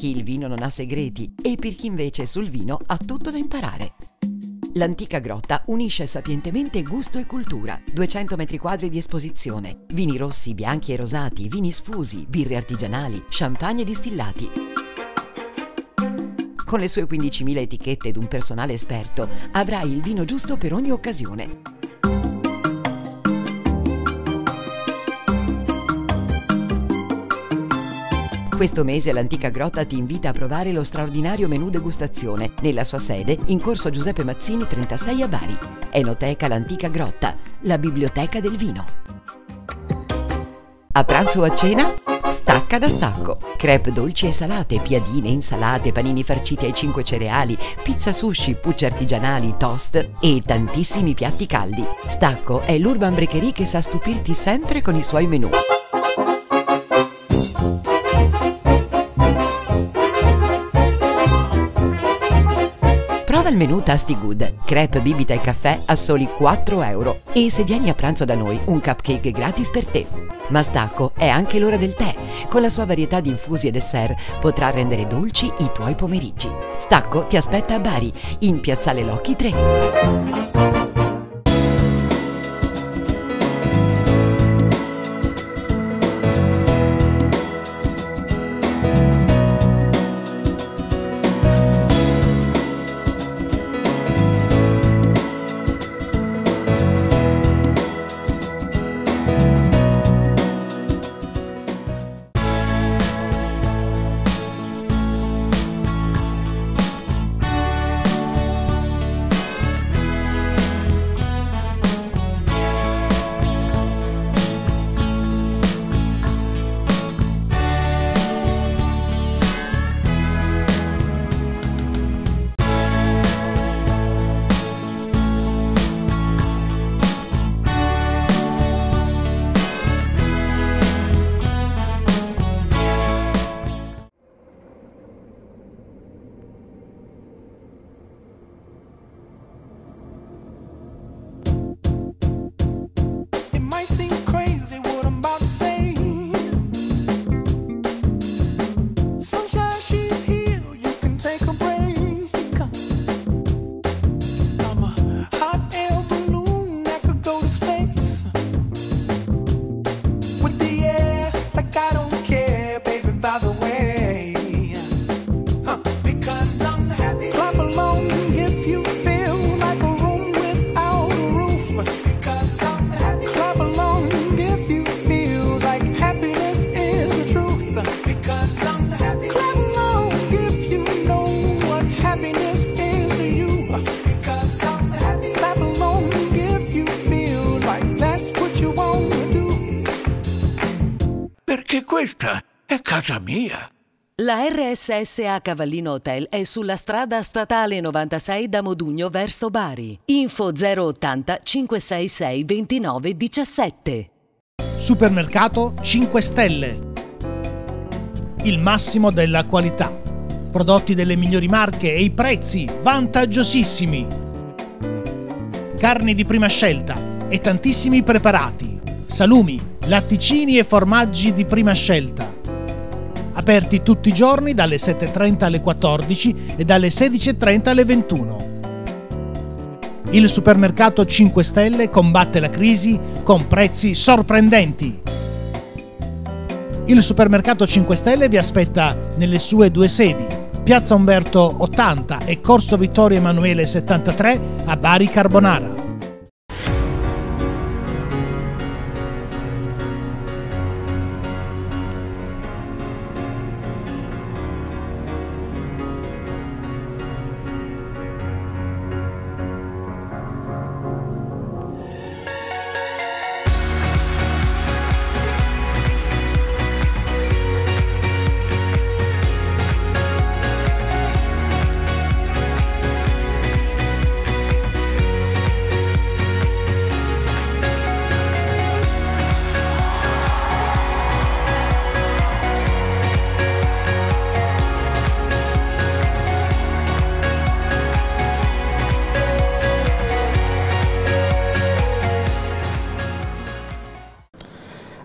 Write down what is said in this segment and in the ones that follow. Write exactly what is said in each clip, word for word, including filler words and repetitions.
chi il vino non ha segreti e per chi invece sul vino ha tutto da imparare. L'Antica Grotta unisce sapientemente gusto e cultura, duecento metri quadri di esposizione, vini rossi, bianchi e rosati, vini sfusi, birre artigianali, champagne distillati. Con le sue quindicimila etichette ed un personale esperto avrai il vino giusto per ogni occasione. Questo mese l'Antica Grotta ti invita a provare lo straordinario menù degustazione nella sua sede in corso Giuseppe Mazzini trentasei a Bari. Enoteca L'Antica Grotta, la biblioteca del vino. A pranzo o a cena? Stacca da Stacco. Crepe dolci e salate, piadine, insalate, panini farciti ai cinque cereali, pizza sushi, pucce artigianali, toast e tantissimi piatti caldi. Stacco è l'Urban Breakery che sa stupirti sempre con i suoi menù. Prova il menù Tasty Good, crepe, bibita e caffè a soli quattro euro. E se vieni a pranzo da noi, un cupcake gratis per te. Ma Stacco è anche l'ora del tè. Con la sua varietà di infusi e dessert potrà rendere dolci i tuoi pomeriggi. Stacco ti aspetta a Bari, in Piazzale Locchi tre. Perché questa è casa mia. La R S S A Cavallino Hotel è sulla strada statale novantasei da Modugno verso Bari. Info zero ottanta cinquecentosessantasei ventinove diciassette. Supermercato cinque Stelle. Il massimo della qualità. Prodotti delle migliori marche e i prezzi vantaggiosissimi. Carni di prima scelta e tantissimi preparati. Salumi, latticini e formaggi di prima scelta. Aperti tutti i giorni dalle sette e trenta alle quattordici e dalle sedici e trenta alle ventuno. Il Supermercato cinque Stelle combatte la crisi con prezzi sorprendenti. Il Supermercato cinque Stelle vi aspetta nelle sue due sedi, Piazza Umberto ottanta e Corso Vittorio Emanuele settantatré a Bari Carbonara.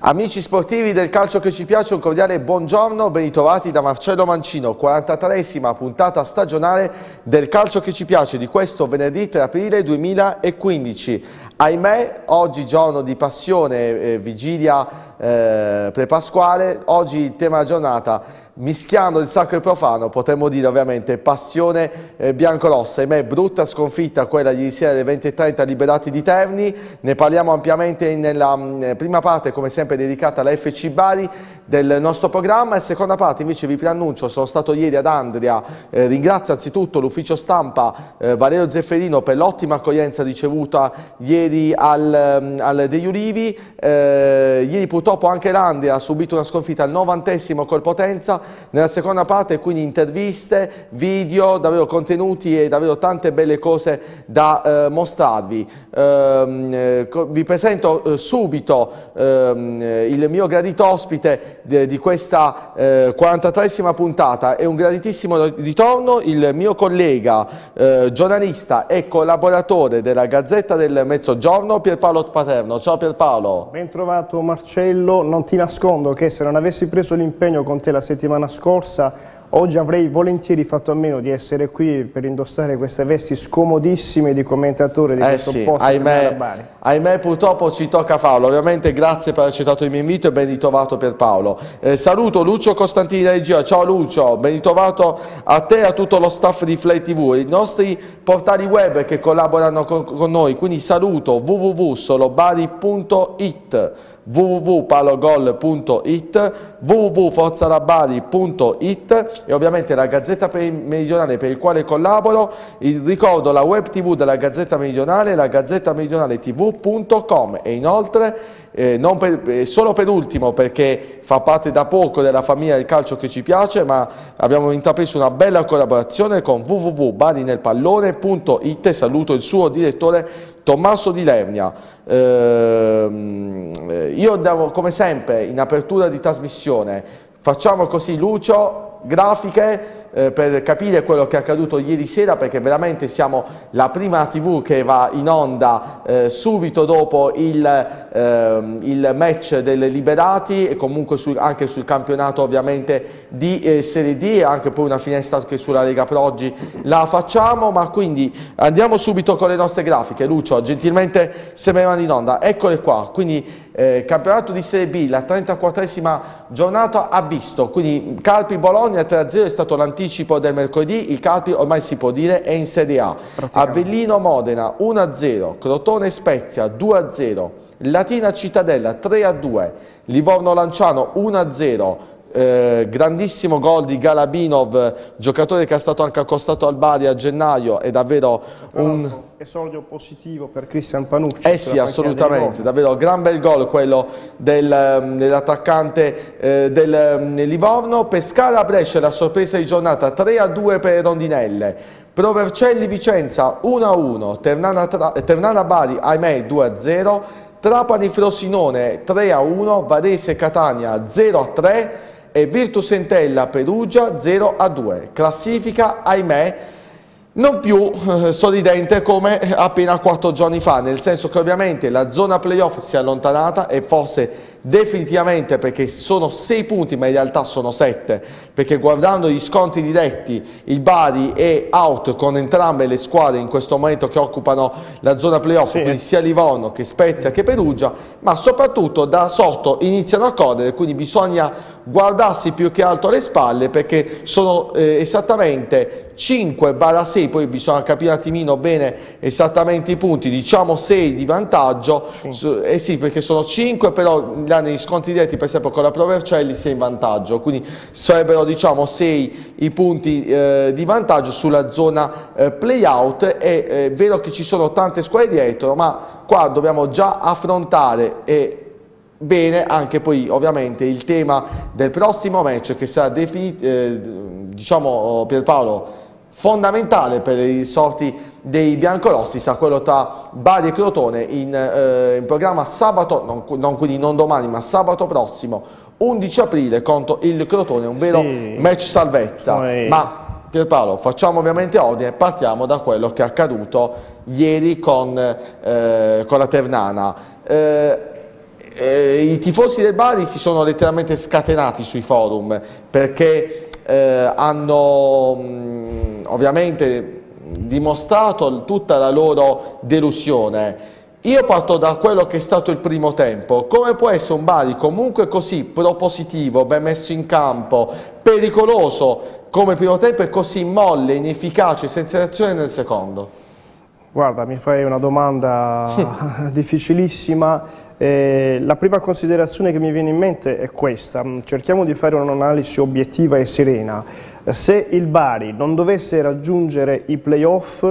Amici sportivi del calcio che ci piace, un cordiale buongiorno, ben ritrovati da Marcello Mancino, quarantatreesima puntata stagionale del calcio che ci piace di questo venerdì tre aprile duemilaquindici. Ahimè, oggi giorno di passione, eh, vigilia eh, prepasquale, oggi il tema della giornata, mischiando il sacro e il profano, potremmo dire ovviamente passione eh, biancorossa. Ahimè, brutta sconfitta quella di ieri sera alle venti e trenta Liberati di Terni, ne parliamo ampiamente nella mh, prima parte, come sempre dedicata alla F C Bari del nostro programma, e seconda parte invece vi preannuncio, sono stato ieri ad Andria, eh, ringrazio anzitutto l'ufficio stampa eh, Valerio Zefferino per l'ottima accoglienza ricevuta ieri al, al degli Ulivi. Eh, ieri purtroppo anche l'Andria ha subito una sconfitta al novantesimo col Potenza. Nella seconda parte quindi interviste, video, davvero contenuti e davvero tante belle cose da eh, mostrarvi. Eh, vi presento eh, subito eh, il mio gradito ospite di, di questa eh, quarantatreesima puntata e un graditissimo ritorno, il mio collega eh, giornalista e collaboratore della Gazzetta del Mezzogiorno, Pierpaolo Paterno. Ciao Pierpaolo. Ben trovato Marcello, non ti nascondo che se non avessi preso l'impegno con te la settimana scorsa, oggi avrei volentieri fatto a meno di essere qui per indossare queste vesti scomodissime di commentatore di eh questo sì, posto. Ahimè, ahimè purtroppo ci tocca farlo. Ovviamente grazie per aver accettato il mio invito e ben ritrovato Pierpaolo. Eh, saluto Lucio Costantini da regia. Ciao Lucio, ben ritrovato a te e a tutto lo staff di Flay tivù, i nostri portali web che collaborano con, con noi, quindi saluto w w w punto solobari punto it, w w w punto palogol punto it, w w w punto forzalabari punto it e ovviamente la Gazzetta Meridionale per il quale collaboro. Il ricordo, la web tv della Gazzetta Meridionale, la gazzetta meridionale tv punto com, e inoltre eh, non per, eh, solo per ultimo, perché fa parte da poco della famiglia del calcio che ci piace, ma abbiamo intrapreso una bella collaborazione con w w w punto barinelpallone punto it e saluto il suo direttore Tommaso Di Lernia. Eh, io devo, come sempre in apertura di trasmissione, facciamo così Lucio, grafiche eh, per capire quello che è accaduto ieri sera, perché veramente siamo la prima tivù che va in onda eh, subito dopo il, eh, il match delle Liberati e comunque sul, anche sul campionato ovviamente di eh, Serie D, e anche poi una finestra che sulla Lega Pro oggi la facciamo. Ma quindi andiamo subito con le nostre grafiche. Lucio, gentilmente se me ne vanno in onda, eccole qua. Quindi eh, campionato di Serie B, la trentaquattresima giornata ha visto quindi Carpi Bologna tre a zero, è stato l'anticipo del mercoledì. Il Carpi ormai si può dire è in Serie A. Avellino Modena uno a zero, Crotone Spezia due a zero, Latina Cittadella tre a due, Livorno Lanciano uno a zero. Eh, grandissimo gol di Galabinov, giocatore che è stato anche accostato al Bari a gennaio, è davvero un esordio positivo per Cristian Panucci. Eh sì, assolutamente, davvero gran bel gol quello del, dell'attaccante eh, del Livorno. Pescara Brescia, la sorpresa di giornata tre a due per Rondinelle. Pro Vercelli Vicenza uno a uno, Ternana, Ternana Bari ahimè due a zero, Trapani Frosinone tre a uno, Varese Catania zero a tre e Virtus Entella Perugia zero a due. Classifica ahimè non più eh, sorridente come appena quattro giorni fa, nel senso che ovviamente la zona playoff si è allontanata, e forse definitivamente, perché sono sei punti ma in realtà sono sette, perché guardando gli scontri diretti il Bari è out con entrambe le squadre in questo momento che occupano la zona playoff, sì, quindi sia Livorno che Spezia che Perugia, ma soprattutto da sotto iniziano a correre, quindi bisogna guardarsi più che altro alle spalle, perché sono eh, esattamente cinque sei, poi bisogna capire un attimino bene esattamente i punti, diciamo sei di vantaggio, sì. Eh sì, perché sono cinque, però negli scontri diretti per esempio con la Pro Vercelli sei in vantaggio, quindi sarebbero diciamo sei i punti eh, di vantaggio sulla zona eh, play-out. È eh, vero che ci sono tante squadre dietro, ma qua dobbiamo già affrontare e bene anche poi ovviamente il tema del prossimo match, che sarà definito, eh, diciamo Pierpaolo, fondamentale per i sorti dei biancorossi, sarà quello tra Bari e Crotone in, eh, in programma sabato, non, non, quindi non domani ma sabato prossimo undici aprile contro il Crotone, un vero sì. match salvezza. Poi... ma Pierpaolo, facciamo ovviamente ordine e partiamo da quello che è accaduto ieri con, eh, con la Ternana. Eh, eh, i tifosi del Bari si sono letteralmente scatenati sui forum perché eh, hanno mh, ovviamente dimostrato tutta la loro delusione. Io parto da quello che è stato il primo tempo. Come può essere un Bari comunque così propositivo, ben messo in campo, pericoloso come primo tempo e così molle, inefficace, senza reazione nel secondo? Guarda, mi fai una domanda difficilissima. Eh, la prima considerazione che mi viene in mente è questa. Cerchiamo di fare un'analisi obiettiva e serena. Se il Bari non dovesse raggiungere i playoff,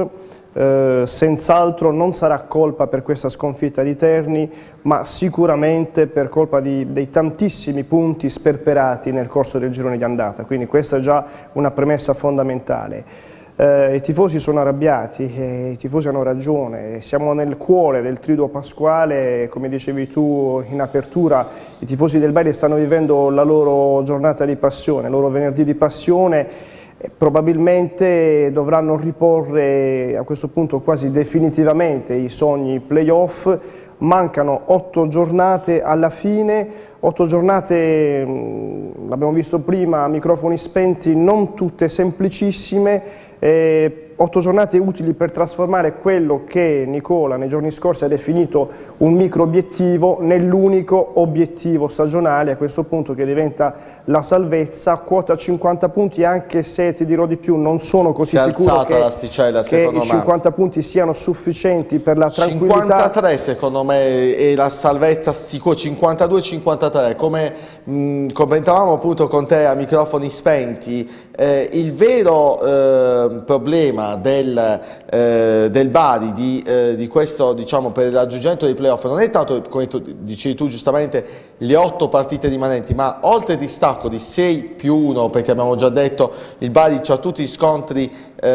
Eh, senz'altro non sarà colpa per questa sconfitta di Terni, ma sicuramente per colpa di, dei tantissimi punti sperperati nel corso del girone di andata, quindi questa è già una premessa fondamentale. Eh, I tifosi sono arrabbiati, eh, i tifosi hanno ragione, siamo nel cuore del triduo pasquale, come dicevi tu in apertura, i tifosi del Bari stanno vivendo la loro giornata di passione, il loro venerdì di passione. Probabilmente dovranno riporre a questo punto quasi definitivamente i sogni playoff. Mancano otto giornate alla fine, otto giornate, l'abbiamo visto prima, a microfoni spenti, non tutte semplicissime, eh, otto giornate utili per trasformare quello che Nicola nei giorni scorsi ha definito un micro obiettivo nell'unico obiettivo stagionale, a questo punto che diventa la salvezza, quota cinquanta punti, anche se ti dirò di più non sono così sicuro che, che i cinquanta punti siano sufficienti per la tranquillità. cinquantatré secondo me è la salvezza sicuro, cinquantadue cinquantatré, come mh, commentavamo appunto con te a microfoni spenti, eh, il vero eh, problema del, eh, del Bari di, eh, di questo, diciamo, per il raggiungimento dei playoff non è tanto, come tu, dicevi tu giustamente, le otto partite rimanenti, ma oltre il distacco di sei più uno, perché abbiamo già detto il Bari c'ha tutti gli scontri.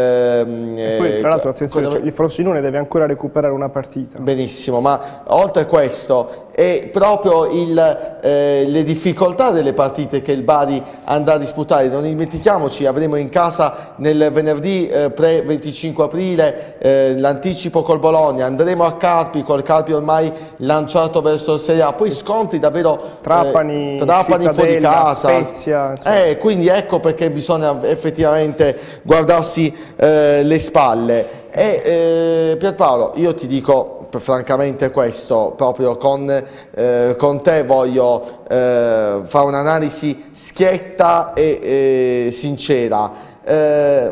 Ehm, e poi tra l'altro attenzione, cioè, il Frosinone deve ancora recuperare una partita. Benissimo, ma oltre a questo è proprio il, eh, le difficoltà delle partite che il Bari andrà a disputare. Non dimentichiamoci, avremo in casa nel venerdì eh, pre venticinque aprile eh, l'anticipo col Bologna, andremo a Carpi, col Carpi ormai lanciato verso il Serie A, poi scontri davvero Trapani, eh, Trapani fuori casa, Spezia, eh, quindi ecco perché bisogna effettivamente guardarsi eh, le spalle. E eh, Pierpaolo, io ti dico francamente questo, proprio con, eh, con te voglio eh, fare un'analisi schietta e eh, sincera. Eh,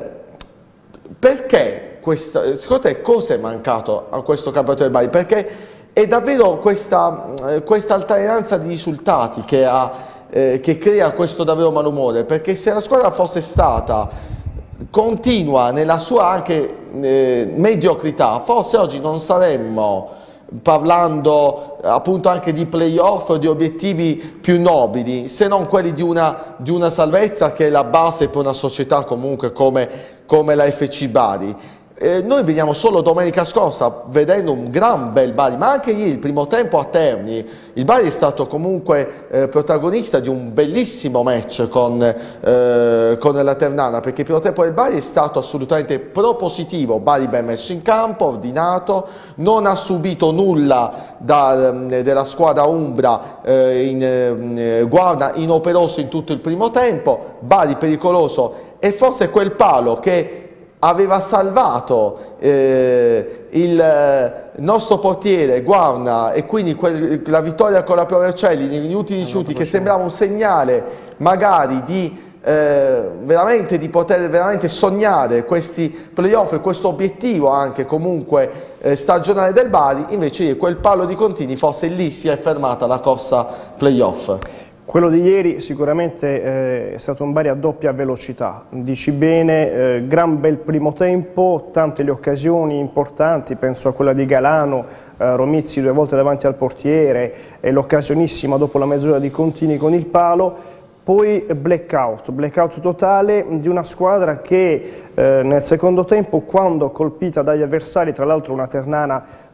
perché questa, secondo te cosa è mancato a questo campionato del Bari? Perché è davvero questa, questa alternanza di risultati che, ha, eh, che crea questo davvero malumore, perché se la squadra fosse stata continua nella sua anche eh, mediocrità, forse oggi non saremmo parlando appunto anche di playoff o di obiettivi più nobili, se non quelli di una, di una salvezza che è la base per una società comunque come, come la F C Bari. Eh, noi veniamo solo domenica scorsa vedendo un gran bel Bari, ma anche ieri, il primo tempo a Terni, il Bari è stato comunque eh, protagonista di un bellissimo match con, eh, con la Ternana, perché il primo tempo del Bari è stato assolutamente propositivo, Bari ben messo in campo, ordinato, non ha subito nulla da, della squadra umbra, eh, in, eh, guarda inoperoso in tutto il primo tempo, Bari pericoloso e forse quel palo che aveva salvato eh, il nostro portiere Guarna e quindi quel, la vittoria con la Provercelli negli ultimi minuti, che sembrava un segnale magari di eh, veramente di poter veramente sognare questi playoff e questo obiettivo anche comunque eh, stagionale del Bari, invece quel palo di Contini forse lì si è fermata la corsa playoff. Quello di ieri sicuramente eh, è stato un Bari a doppia velocità, dici bene, eh, gran bel primo tempo, tante le occasioni importanti, penso a quella di Galano, eh, Romizzi due volte davanti al portiere e l'occasionissima dopo la mezz'ora di Contini con il palo, poi blackout, blackout totale di una squadra che eh, nel secondo tempo, quando colpita dagli avversari, tra l'altro una Ternana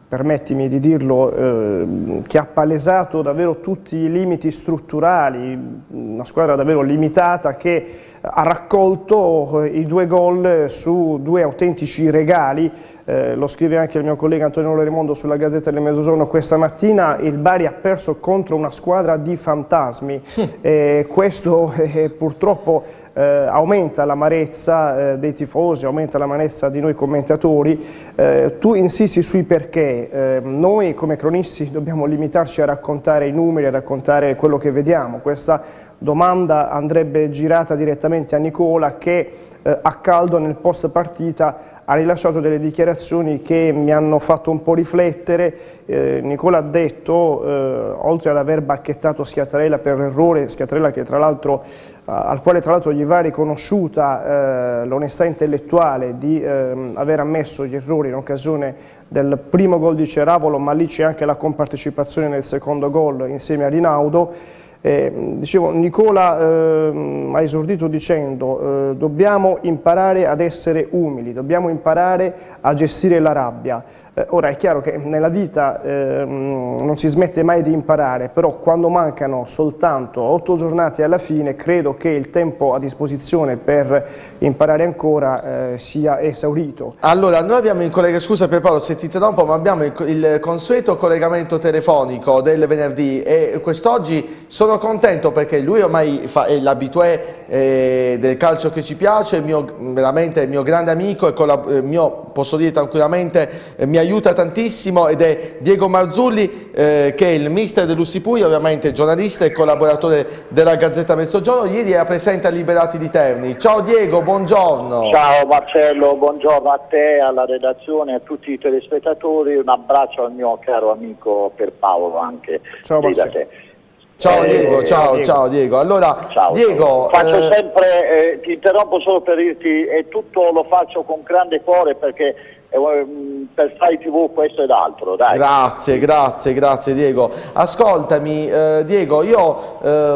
permettimi di dirlo, eh, che ha palesato davvero tutti i limiti strutturali, una squadra davvero limitata che ha raccolto i due gol su due autentici regali. Eh, lo scrive anche il mio collega Antonio Raimondo sulla Gazzetta del Mezzogiorno questa mattina: il Bari ha perso contro una squadra di fantasmi. eh, questo eh, purtroppo eh, aumenta l'amarezza eh, dei tifosi, aumenta l'amarezza di noi commentatori. Eh, tu insisti sui perché. Eh, noi come cronisti dobbiamo limitarci a raccontare i numeri, a raccontare quello che vediamo. Questa domanda andrebbe girata direttamente a Nicola, che eh, a caldo nel post partita ha rilasciato delle dichiarazioni che mi hanno fatto un po' riflettere. Eh, Nicola ha detto, eh, oltre ad aver bacchettato Schiattarella per errore, Schiattarella che tra l'altro eh, al quale tra l'altro gli va riconosciuta eh, l'onestà intellettuale di eh, aver ammesso gli errori in occasione del primo gol di Ceravolo, ma lì c'è anche la compartecipazione nel secondo gol insieme a Rinaudo. Eh, dicevo, Nicola eh, ha esordito dicendo eh, dobbiamo imparare ad essere umili, dobbiamo imparare a gestire la rabbia. Eh, ora è chiaro che nella vita eh, non si smette mai di imparare, però quando mancano soltanto otto giornate alla fine credo che il tempo a disposizione per imparare ancora eh, sia esaurito. Allora, noi abbiamo in collega, scusa Pierpaolo se ti interrompo, ma abbiamo il, il consueto collegamento telefonico del venerdì e quest'oggi sono contento perché lui ormai fa, è l'abitué eh, del calcio che ci piace, il mio, veramente il mio grande amico e il mio, posso dire tranquillamente, eh, mi aiuta tantissimo, ed è Diego Marzulli eh, che è il mister dell'U S I Puglia, ovviamente giornalista e collaboratore della Gazzetta Mezzogiorno. Ieri era presente a Liberati di Terni. Ciao Diego, buongiorno. Ciao Marcello, buongiorno a te, alla redazione, a tutti i telespettatori, un abbraccio al mio caro amico Pierpaolo anche. Ciao Marcello. Ciao eh, Diego, ciao Diego. ciao Diego. Allora, ciao, Diego, faccio eh... sempre, eh, ti interrompo solo per dirti, e tutto lo faccio con grande cuore perché eh, per Sky tivù questo ed altro, dai. Grazie, grazie, grazie Diego. Ascoltami eh, Diego, io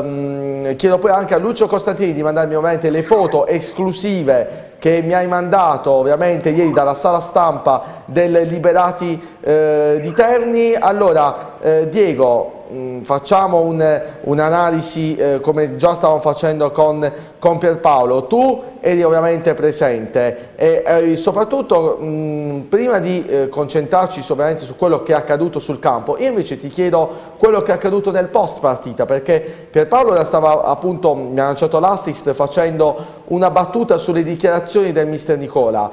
ehm, chiedo poi anche a Lucio Costantini di mandarmi ovviamente le foto esclusive che mi hai mandato ovviamente ieri dalla sala stampa del Liberati eh, di Terni. Allora eh, Diego, mh, facciamo un'analisi un eh, come già stavamo facendo con, con Pierpaolo. Tu eri ovviamente presente e eh, soprattutto mh, prima di eh, concentrarci ovviamente su quello che è accaduto sul campo, io invece ti chiedo quello che è accaduto nel post partita, perché Pierpaolo stava appunto, mi ha lanciato l'assist facendo una battuta sulle dichiarazioni del mister Nicola.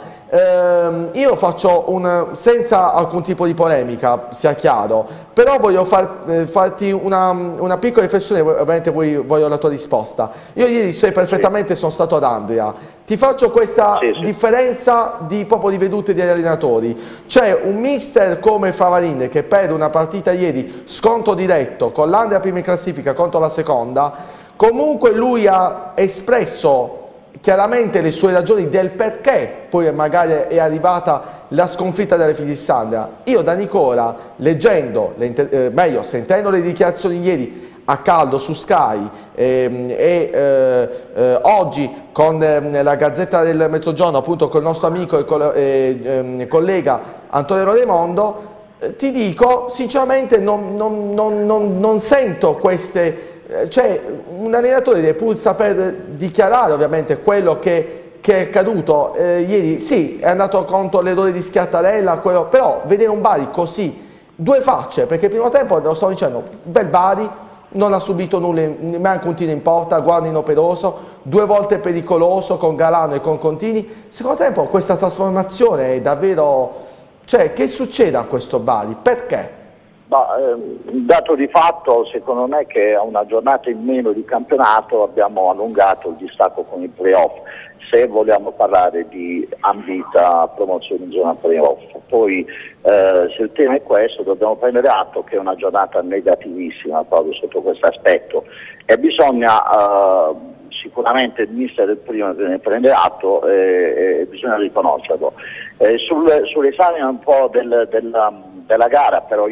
Eh, io faccio un, senza alcun tipo di polemica, sia chiaro, però voglio far, eh, farti una, una piccola riflessione, ovviamente voglio, voglio la tua risposta. Io ieri sai perfettamente, sono stato ad Andria, ti faccio questa sì, sì. differenza di, proprio di vedute degli allenatori. C'è un mister come Favarin che perde una partita ieri, scontro diretto, con l'Andria prima in classifica contro la seconda, comunque lui ha espresso chiaramente le sue ragioni del perché poi magari è arrivata la sconfitta delle Filissandria. Io da Nicola, leggendo, le, eh, meglio sentendo le dichiarazioni ieri a caldo su Sky ehm, e eh, eh, oggi con eh, la Gazzetta del Mezzogiorno, appunto con il nostro amico e col eh, eh, collega Antonio Raimondo, eh, ti dico sinceramente non, non, non, non, non sento queste... Cioè, un allenatore deve pur saper dichiarare ovviamente quello che, che è accaduto eh, ieri. Sì, è andato contro l'errore di Schiattarella, quello, però vedere un Bari così, due facce, perché il primo tempo, lo stavo dicendo, bel Bari, non ha subito nulla, neanche un tiro in porta, guarda inoperoso, due volte pericoloso con Galano e con Contini. Secondo tempo questa trasformazione è davvero... Cioè, che succede a questo Bari? Perché? Ma, eh, dato di fatto, secondo me, che a una giornata in meno di campionato abbiamo allungato il distacco con i playoff, se vogliamo parlare di ambita promozione in zona playoff. Poi eh, se il tema è questo, dobbiamo prendere atto che è una giornata negativissima proprio sotto questo aspetto e bisogna eh, sicuramente il mister del primo ne prende atto e, e bisogna riconoscerlo. Eh, sul, sull'esame un po' del, del, della gara, però io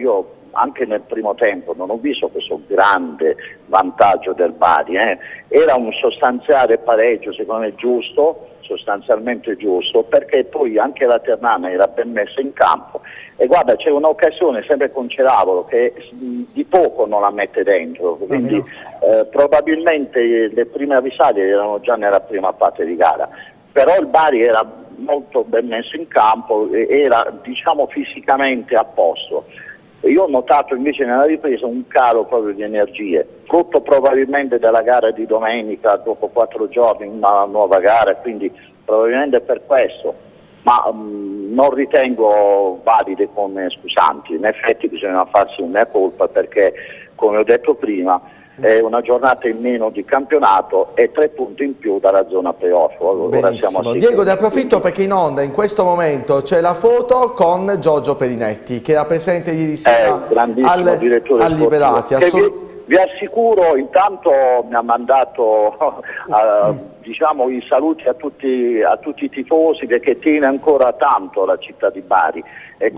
anche nel primo tempo non ho visto questo grande vantaggio del Bari, eh. Era un sostanziale pareggio secondo me giusto, sostanzialmente giusto, perché poi anche la Ternana era ben messa in campo e guarda, c'è un'occasione sempre con Ceravolo che di poco non la mette dentro, quindi eh, probabilmente le prime avvisaglie erano già nella prima parte di gara, però il Bari era molto ben messo in campo e era diciamo fisicamente a posto. Io ho notato invece nella ripresa un calo proprio di energie, frutto probabilmente della gara di domenica, dopo quattro giorni una nuova gara, quindi probabilmente per questo, ma um, non ritengo valide come scusanti. In effetti bisogna farsi una colpa perché, come ho detto prima, è una giornata in meno di campionato e tre punti in più dalla zona playoff. Ora siamo Diego, ne approfitto perché in onda in questo momento c'è la foto con Giorgio Perinetti che era presente ieri sera eh, al, al Liberati. Vi, vi assicuro, intanto mi ha mandato uh, diciamo, i saluti a tutti, a tutti i tifosi perché tiene ancora tanto la città di Bari e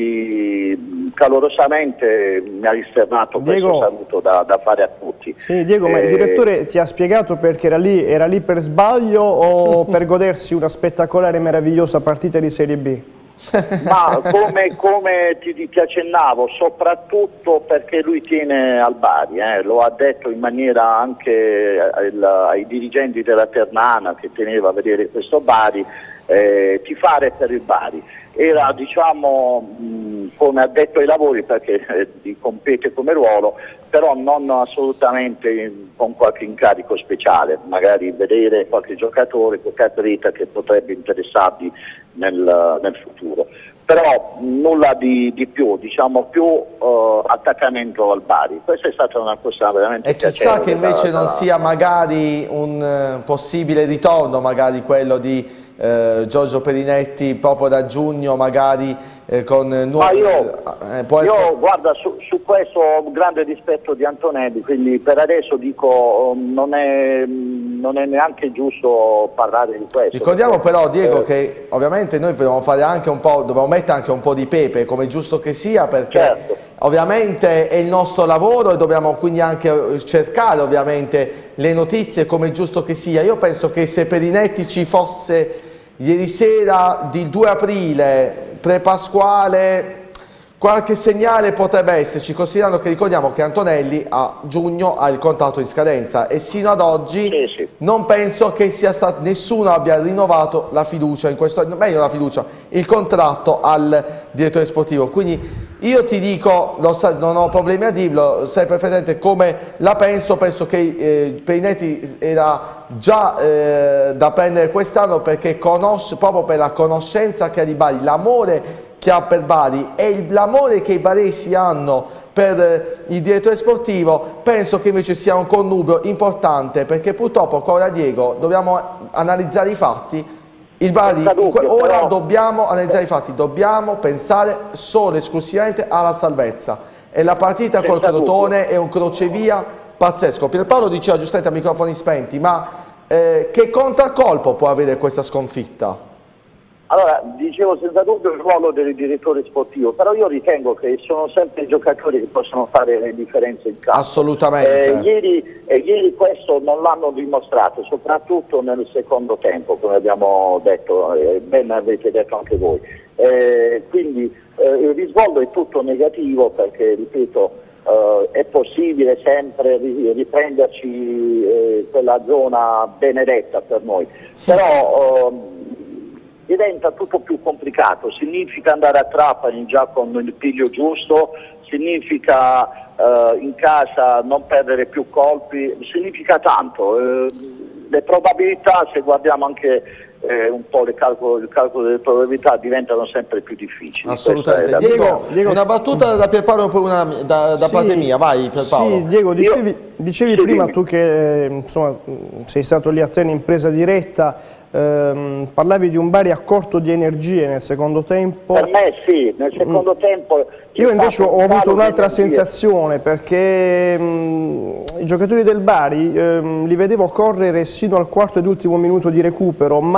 quindi calorosamente mi ha esternato Diego, questo saluto da, da fare a tutti. Sì, Diego, eh, ma il direttore ti ha spiegato perché era lì, era lì per sbaglio o per godersi una spettacolare e meravigliosa partita di Serie B? Ma come, come ti, ti accennavo, soprattutto perché lui tiene al Bari, eh, lo ha detto in maniera anche al, ai dirigenti della Ternana che teneva a vedere questo Bari, eh, tifare per il Bari. Era diciamo mh, come addetto ai lavori perché eh, compete come ruolo, però non assolutamente con qualche incarico speciale, magari vedere qualche giocatore, qualche atleta che potrebbe interessarvi nel, nel futuro. Però nulla di, di più, diciamo più uh, attaccamento al Bari. Questa è stata una cosa veramente e chissà che invece da, non da... sia magari un uh, possibile ritorno, magari quello di Eh, Giorgio Perinetti proprio da giugno magari eh, con nuovi... io, eh, poi... io guarda su, su questo ho un grande rispetto di Antonelli, quindi per adesso dico non è, non è neanche giusto parlare di questo. Ricordiamo però Diego eh, che ovviamente noi dobbiamo fare anche un po', dobbiamo mettere anche un po' di pepe come giusto che sia perché certo. Ovviamente è il nostro lavoro e dobbiamo quindi anche cercare ovviamente le notizie come giusto che sia. Io penso che se Perinetti ci fosse ieri sera di due aprile pre-pasquale qualche segnale potrebbe esserci, considerando che ricordiamo che Antonelli a giugno ha il contratto di scadenza e sino ad oggi sì, sì. non penso che sia stato, nessuno abbia rinnovato la fiducia, in questo, meglio la fiducia, il contratto al direttore sportivo. Quindi io ti dico, lo sa, non ho problemi a dirlo, sai perfettamente come la penso, penso che eh, Perinetti era già eh, da prendere quest'anno perché conosce, proprio per la conoscenza che ha di Bari, l'amore che ha per Bari e l'amore che i baresi hanno per eh, il direttore sportivo, penso che invece sia un connubio importante perché purtroppo, ora Diego, dobbiamo analizzare i fatti. Il Bari, dubbio, ora però... dobbiamo analizzare i fatti, dobbiamo pensare solo e esclusivamente alla salvezza e la partita col Crotone è un crocevia pazzesco. Pierpaolo diceva giustamente a microfoni spenti, ma eh, che contraccolpo può avere questa sconfitta? Allora, dicevo senza dubbio il ruolo del direttore sportivo, però io ritengo che sono sempre i giocatori che possono fare le differenze in campo. Assolutamente. Eh, ieri, eh, ieri questo non l'hanno dimostrato, soprattutto nel secondo tempo, come abbiamo detto, eh, ben avete detto anche voi. Eh, quindi eh, il risvolto è tutto negativo perché, ripeto, eh, è possibile sempre riprenderci eh, quella zona benedetta per noi, però... Eh, diventa tutto più complicato, significa andare a Trapani già con il piglio giusto, significa eh, in casa non perdere più colpi, significa tanto. Eh, le probabilità, se guardiamo anche eh, un po' le calcolo, il calcolo delle probabilità, diventano sempre più difficili. Assolutamente. Diego, Diego, una battuta da Pierpaolo, una, da, da sì, parte mia, vai Pierpaolo. Sì, Diego, dicevi, Io, dicevi sì, prima dimmi. tu che insomma, sei stato lì a te in presa diretta, ehm, parlavi di un Bari a corto di energie nel secondo tempo. Per me sì, nel secondo mm. tempo... Io invece ho avuto un'altra sensazione perché mh, i giocatori del Bari ehm, li vedevo correre sino al quarto ed ultimo minuto di recupero, ma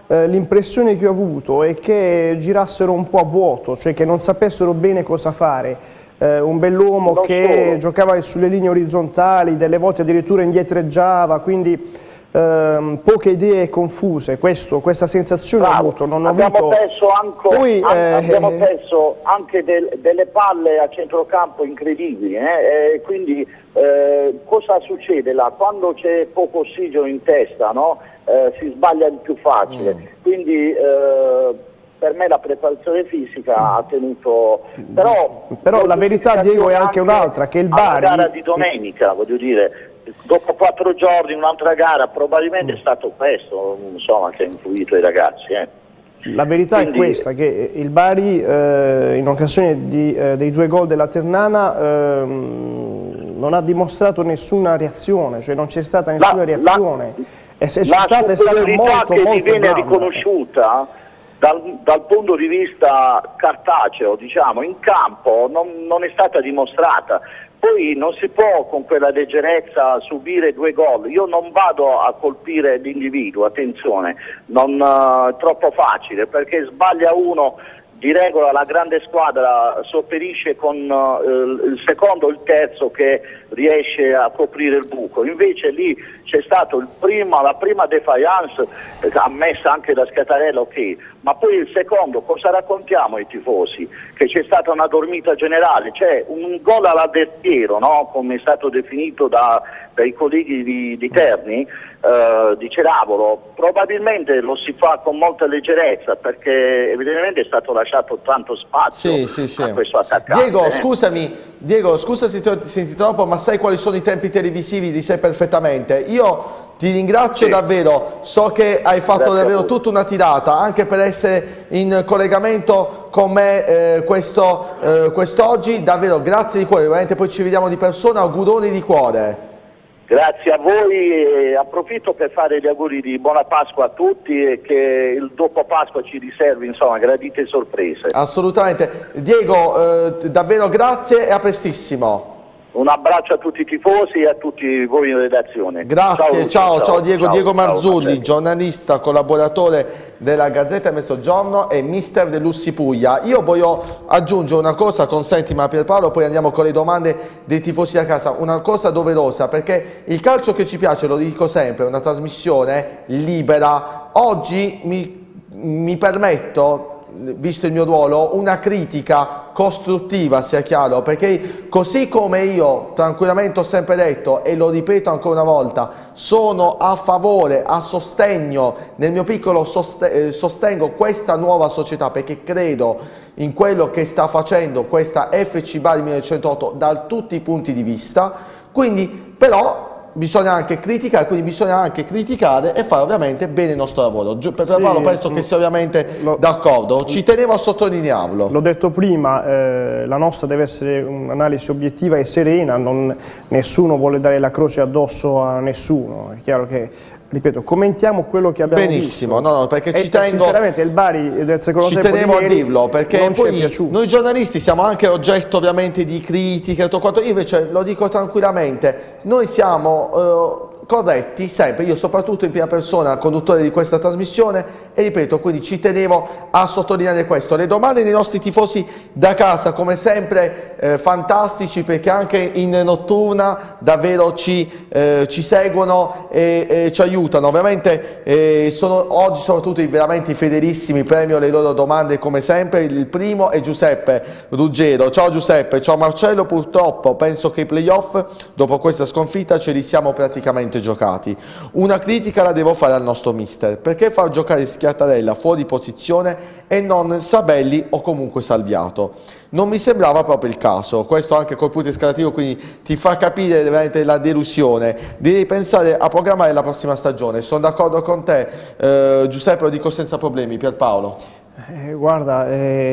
eh, l'impressione che ho avuto è che girassero un po' a vuoto, cioè che non sapessero bene cosa fare. Eh, un bell'uomo che solo. giocava sulle linee orizzontali, delle volte addirittura indietreggiava, quindi ehm, poche idee confuse. Questo, questa sensazione Bravo. ho avuto. Non ho abbiamo, avuto... perso anche, Poi, an eh, abbiamo perso anche del, delle palle a centrocampo incredibili, eh? E quindi eh, cosa succede là? Quando c'è poco ossigeno in testa, no? eh, si sbaglia il più facile. Mm. Quindi eh, per me la preparazione fisica ha tenuto, però, però la verità, Diego, è anche un'altra, che il Bari... La gara di domenica, voglio dire, dopo quattro giorni un'altra gara, probabilmente è stato questo, insomma, che ha influito ai ragazzi. Eh. La verità Quindi... è questa, che il Bari eh, in occasione di, eh, dei due gol della Ternana eh, non ha dimostrato nessuna reazione, cioè non c'è stata nessuna la, reazione. La, e se c'è stata è stata molto, che molto gli viene blanda. riconosciuta dal, dal punto di vista cartaceo, diciamo, in campo non, non è stata dimostrata. Poi non si può con quella leggerezza subire due gol. Io non vado a colpire l'individuo, attenzione, non uh, troppo facile, perché sbaglia uno, di regola la grande squadra sopperisce con uh, il secondo o il terzo che riesce a coprire il buco. Invece lì c'è stato il primo, la prima defiance, eh, ammessa anche da Schiattarella, ok, ma poi il secondo, cosa raccontiamo ai tifosi? Che c'è stata una dormita generale, cioè un gol alla Del Piero, no? Come è stato definito da, dai colleghi di, di Terni, eh, di Ceravolo, probabilmente lo si fa con molta leggerezza, perché evidentemente è stato lasciato tanto spazio sì, sì, sì. a questo attaccante. Diego, eh. scusami, Diego, scusa se ti senti troppo, ma sai quali sono i tempi televisivi, li sai perfettamente. Io ti ringrazio, sì, davvero, so che hai fatto Grazie davvero tutta una tirata, anche per essere in collegamento con me eh, questo, eh, quest'oggi, davvero grazie di cuore, veramente poi ci vediamo di persona, auguroni di cuore. Grazie a voi e approfitto per fare gli auguri di buona Pasqua a tutti e che il dopo Pasqua ci riservi, insomma, gradite sorprese. Assolutamente. Diego, eh, davvero grazie e a prestissimo. Un abbraccio a tutti i tifosi e a tutti voi in redazione. Grazie, ciao, ciao, ciao Diego, ciao, Diego Marzulli, ciao, giornalista, collaboratore della Gazzetta Mezzogiorno e mister del Lussi Puglia. Io voglio aggiungere una cosa, consentimi a Pierpaolo, poi andiamo con le domande dei tifosi da casa, una cosa doverosa, perché il calcio che ci piace, lo dico sempre, è una trasmissione libera. Oggi mi, mi permetto, visto il mio ruolo, una critica costruttiva, sia chiaro, perché così come io tranquillamente ho sempre detto e lo ripeto ancora una volta, sono a favore, a sostegno, nel mio piccolo soste sostengo questa nuova società, perché credo in quello che sta facendo questa F C Bari millenovecentotto da tutti i punti di vista, quindi però bisogna anche criticare, quindi bisogna anche criticare e fare ovviamente bene il nostro lavoro. Per Pierpaolo sì, penso che sia ovviamente d'accordo, ci tenevo a sottolinearlo. L'ho detto prima, eh, la nostra deve essere un'analisi obiettiva e serena, non, nessuno vuole dare la croce addosso a nessuno, è chiaro che, ripeto, commentiamo quello che abbiamo Benissimo, visto. no, no, perché ci e, tengo, sinceramente il Bari del secondo ci tempo tenevo di a dirlo, perché poi noi giornalisti siamo anche oggetto ovviamente di critiche, tutto quanto. Io invece lo dico tranquillamente, noi siamo eh, corretti sempre, io soprattutto in prima persona, conduttore di questa trasmissione, e ripeto, quindi ci tenevo a sottolineare questo. Le domande dei nostri tifosi da casa, come sempre, eh, fantastici, perché anche in notturna davvero ci, eh, ci seguono e, e ci aiutano. Ovviamente eh, sono oggi soprattutto i veramente fedelissimi, premio le loro domande come sempre. Il primo è Giuseppe Ruggero. Ciao Giuseppe, ciao Marcello, purtroppo penso che i playoff dopo questa sconfitta ce li siamo praticamente giocati. Una critica la devo fare al nostro mister, perché far giocare Schiattarella fuori posizione e non Sabelli o comunque Salviato? Non mi sembrava proprio il caso, questo anche col punto escalativo, quindi ti fa capire veramente la delusione. Devi pensare a programmare la prossima stagione. Sono d'accordo con te, eh, Giuseppe, lo dico senza problemi. Pierpaolo? Eh, guarda,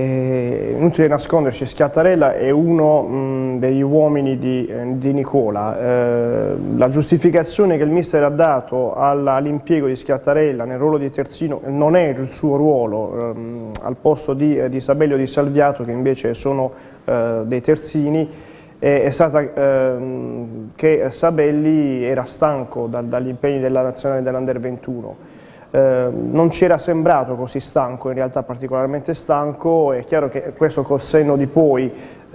è inutile nasconderci, Schiattarella è uno mh, degli uomini di, eh, di Nicola. Eh, la giustificazione che il mister ha dato all'impiego di Schiattarella nel ruolo di terzino non è il suo ruolo, ehm, al posto di, eh, di Sabelli o di Salviato, che invece sono eh, dei terzini, è, è stata ehm, che Sabelli era stanco da, dagli impegni della nazionale dell'Under ventuno. eh, non ci era sembrato così stanco, in realtà particolarmente stanco. È chiaro che questo col senno di poi,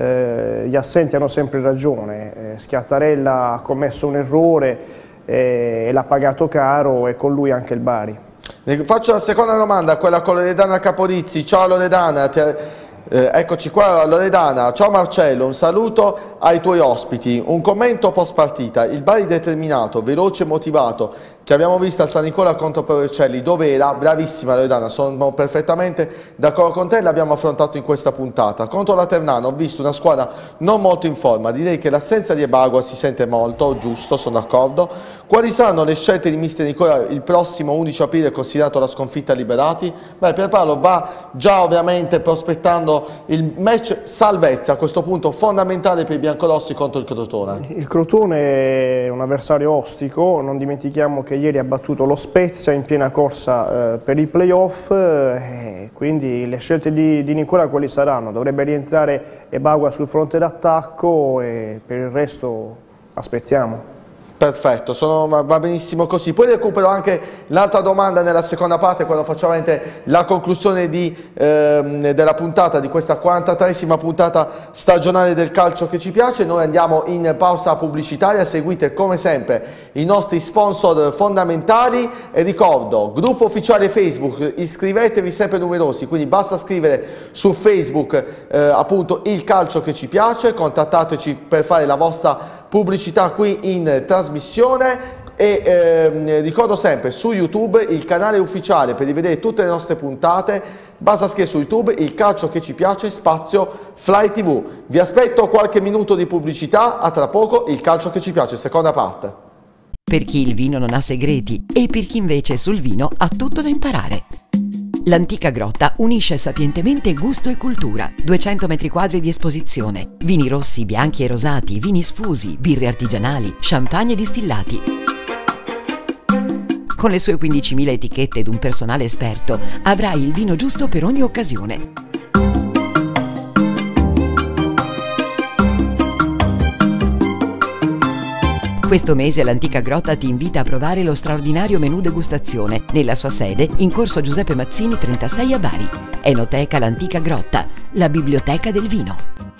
eh, gli assenti hanno sempre ragione, eh, Schiattarella ha commesso un errore eh, e l'ha pagato caro, e con lui anche il Bari. Faccio la seconda domanda, quella con Loredana Caporizzi. Ciao Loredana, ti, eh, eccoci qua Loredana. Ciao Marcello, un saluto ai tuoi ospiti, un commento post partita. Il Bari determinato, veloce e motivato che abbiamo visto al San Nicola contro Perucelli, dove era bravissima Loredana, sono perfettamente d'accordo con te, l'abbiamo affrontato in questa puntata. Contro la Ternana ho visto una squadra non molto in forma, direi che l'assenza di Ebagua si sente molto, giusto, sono d'accordo. Quali saranno le scelte di mister Nicola il prossimo undici aprile, considerato la sconfitta a Liberati? Beh, Pierpaolo va già ovviamente prospettando il match salvezza, a questo punto fondamentale per i biancorossi contro il Crotone. Il Crotone è un avversario ostico, non dimentichiamo che ieri ha battuto lo Spezia in piena corsa eh, per i playoff, eh, quindi le scelte di, di Nicola quali saranno? Dovrebbe rientrare Ebagua sul fronte d'attacco e per il resto aspettiamo. Perfetto, sono, va benissimo così. Poi recupero anche l'altra domanda nella seconda parte, quando faccio la conclusione di, ehm, della puntata, di questa quarantatreesima puntata stagionale del calcio che ci piace. Noi andiamo in pausa pubblicitaria, seguite come sempre i nostri sponsor fondamentali e ricordo, gruppo ufficiale Facebook, iscrivetevi sempre numerosi, quindi basta scrivere su Facebook eh, appunto il calcio che ci piace, contattateci per fare la vostra pubblicità qui in trasmissione e ehm, ricordo sempre su YouTube il canale ufficiale per rivedere tutte le nostre puntate, basta scrivere su YouTube il calcio che ci piace spazio Fly tivù. Vi aspetto qualche minuto di pubblicità, a tra poco il calcio che ci piace, seconda parte. Per chi il vino non ha segreti e per chi invece sul vino ha tutto da imparare. L'Antica Grotta unisce sapientemente gusto e cultura, duecento metri quadri di esposizione, vini rossi, bianchi e rosati, vini sfusi, birre artigianali, champagne distillati. Con le sue quindicimila etichette ed un personale esperto, avrai il vino giusto per ogni occasione. Questo mese l'Antica Grotta ti invita a provare lo straordinario menù degustazione nella sua sede in corso Giuseppe Mazzini trentasei a Bari. Enoteca L'Antica Grotta, la biblioteca del vino.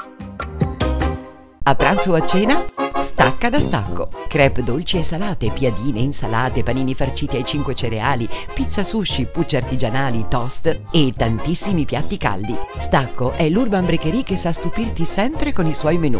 A pranzo o a cena? Stacca da Stacco. Crepe dolci e salate, piadine, insalate, panini farciti ai cinque cereali, pizza sushi, pucce artigianali, toast e tantissimi piatti caldi. Stacco è l'Urban Breakery che sa stupirti sempre con i suoi menù.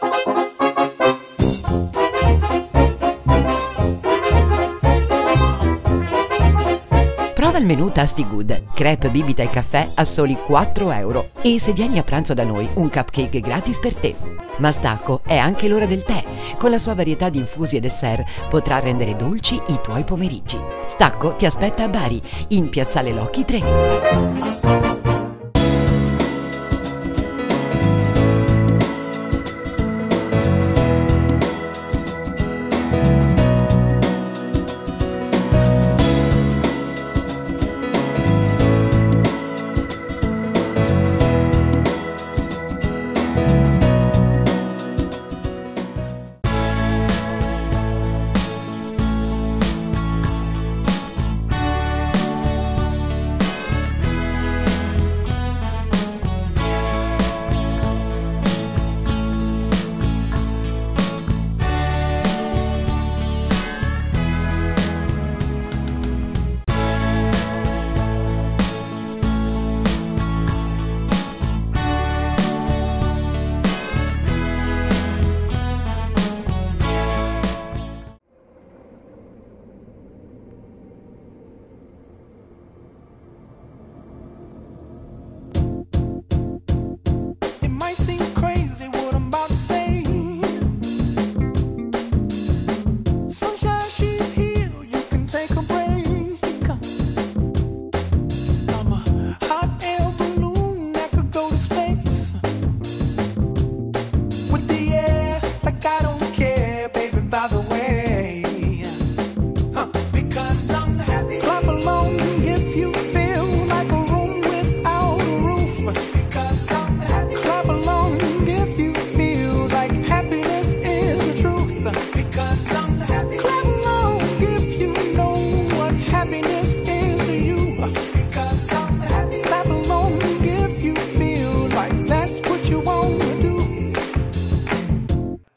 Prova il menù Tasty Good, crepe, bibita e caffè a soli quattro euro e se vieni a pranzo da noi un cupcake gratis per te. Ma Stacco è anche l'ora del tè, con la sua varietà di infusi e dessert potrà rendere dolci i tuoi pomeriggi. Stacco ti aspetta a Bari, in Piazzale Locchi tre.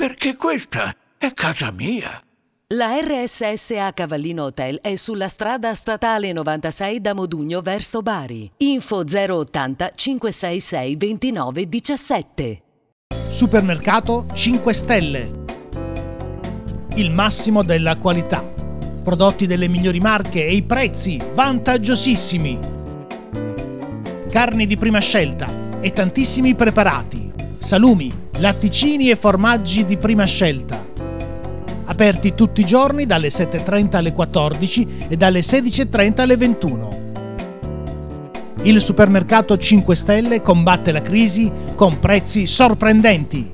perché questa è casa mia. La R S S A Cavallino Hotel è sulla strada statale novantasei da Modugno verso Bari. Info zero ottanta cinquecentosessantasei ventinove diciassette. Supermercato cinque Stelle. Il massimo della qualità. Prodotti delle migliori marche e i prezzi vantaggiosissimi. Carni di prima scelta e tantissimi preparati. Salumi, latticini e formaggi di prima scelta. Aperti tutti i giorni dalle sette e trenta alle quattordici e dalle sedici e trenta alle ventuno. Il Supermercato cinque Stelle combatte la crisi con prezzi sorprendenti.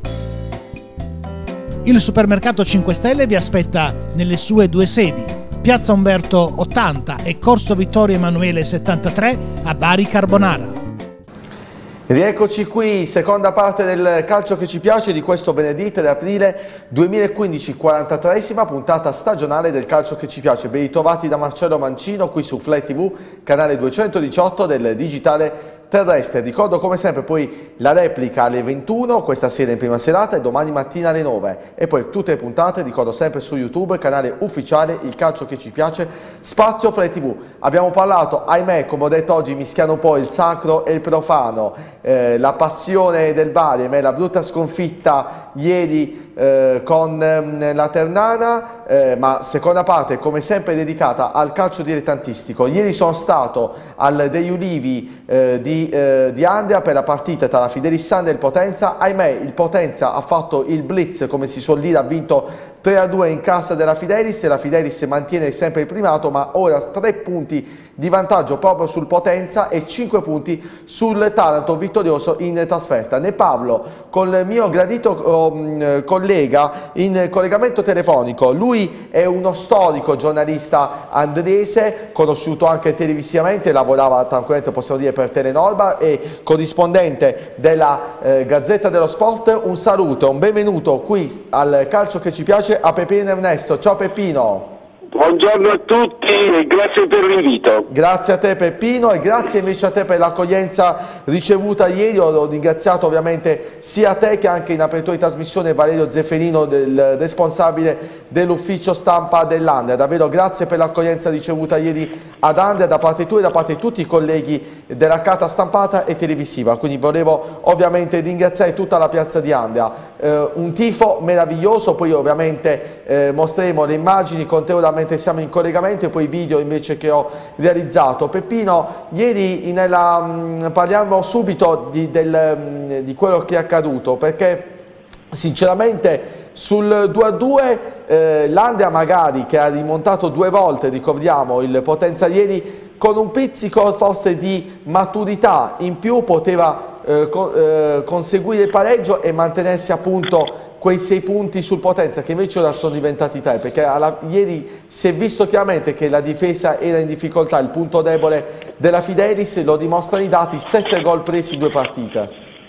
Il Supermercato cinque Stelle vi aspetta nelle sue due sedi, Piazza Umberto ottanta e Corso Vittorio Emanuele settantatré a Bari Carbonara. Rieccoci qui, seconda parte del calcio che ci piace di questo venerdì tre aprile duemilaquindici, quarantatreesima puntata stagionale del calcio che ci piace. Ben ritrovati da Marcello Mancino qui su Fly tivù, canale duecentodiciotto del digitale terrestre. Ricordo come sempre poi la replica alle ventuno, questa sera in prima serata e domani mattina alle nove. E poi tutte le puntate, ricordo sempre su YouTube, canale ufficiale Il Calcio che ci piace, spazio Fly tivù. Abbiamo parlato, ahimè, come ho detto oggi, mischiando un po' il sacro e il profano, eh, la passione del Bari, ahimè, la brutta sconfitta ieri eh, con eh, la Ternana, eh, ma seconda parte come sempre dedicata al calcio dilettantistico. Ieri sono stato al Dei Ulivi eh, di, eh, di Andria per la partita tra la Fidelis Sanda e il Potenza. Ahimè, il Potenza ha fatto il blitz, come si suol dire, ha vinto tre a due in casa della Fidelis e la Fidelis mantiene sempre il primato, ma ora tre punti di vantaggio proprio sul Potenza e cinque punti sul Taranto vittorioso in trasferta. Ne parlo con il mio gradito um, collega in collegamento telefonico. Lui è uno storico giornalista andrese, conosciuto anche televisivamente, lavorava tranquillamente, possiamo dire, per Telenorba e corrispondente della eh, Gazzetta dello Sport. Un saluto, un benvenuto qui al Calcio che ci piace a Peppino Ernesto. Ciao Peppino. Buongiorno a tutti e grazie per l'invito. Grazie a te Peppino e grazie invece a te per l'accoglienza ricevuta ieri. Ho ringraziato ovviamente sia te che anche in apertura di trasmissione Valerio Zefferino, del responsabile dell'ufficio stampa dell'Andria. Davvero grazie per l'accoglienza ricevuta ieri ad Andria da parte tua e da parte di tutti i colleghi della carta stampata e televisiva. Quindi volevo ovviamente ringraziare tutta la piazza di Andria. Eh, un tifo meraviglioso, poi ovviamente eh, mostreremo le immagini con te ora mentre siamo in collegamento e poi i video invece che ho realizzato. Peppino, ieri nella, mh, parliamo subito di, del, mh, di quello che è accaduto, perché sinceramente sul due a due eh, l'Andria magari, che ha rimontato due volte, ricordiamo, il Potenza ieri, con un pizzico forse di maturità in più poteva eh, co eh, conseguire il pareggio e mantenersi appunto quei sei punti sul Potenza, che invece ora sono diventati tre, perché alla, ieri si è visto chiaramente che la difesa era in difficoltà, il punto debole della Fidelis, lo dimostrano i dati, sette gol presi in due partite.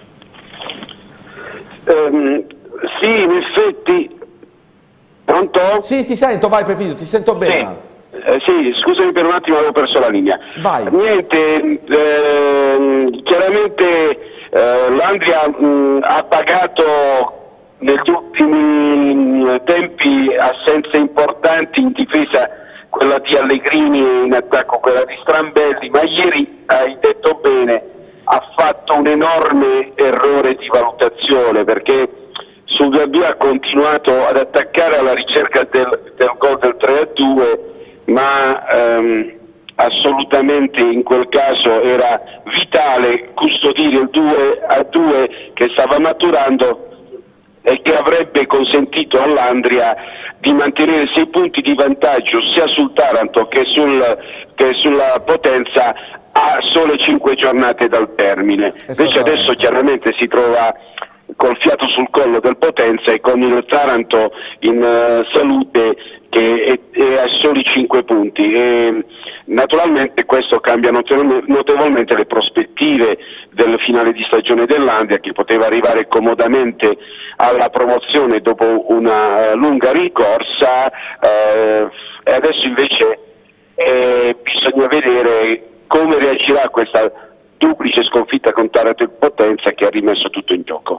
Um, sì, in effetti. Pronto? Sì, ti sento, vai Peppino, ti sento bene. Sì, eh, sì, scusami per un attimo, avevo perso la linea. Vai. Niente, ehm, chiaramente eh, l'Andria ha pagato negli ultimi tempi assenze importanti, in difesa quella di Allegrini e in attacco quella di Strambelli, ma ieri, hai detto bene, ha fatto un enorme errore di valutazione, perché sul due a due ha continuato ad attaccare alla ricerca del, del gol del tre a due, ma ehm, assolutamente in quel caso era vitale custodire il due a due che stava maturando e che avrebbe consentito all'Andria di mantenere sei punti di vantaggio sia sul Taranto che, sul, che sulla Potenza a sole cinque giornate dal termine. Invece adesso chiaramente si trova col fiato sul collo del Potenza e con il Taranto in uh, salute che è, è a soli cinque punti. E, naturalmente questo cambia notevolmente le prospettive del finale di stagione dell'Andria, che poteva arrivare comodamente alla promozione dopo una uh, lunga ricorsa, uh, e adesso invece eh, bisogna vedere come reagirà questa duplice sconfitta con Taranto e Potenza, che ha rimesso tutto in gioco.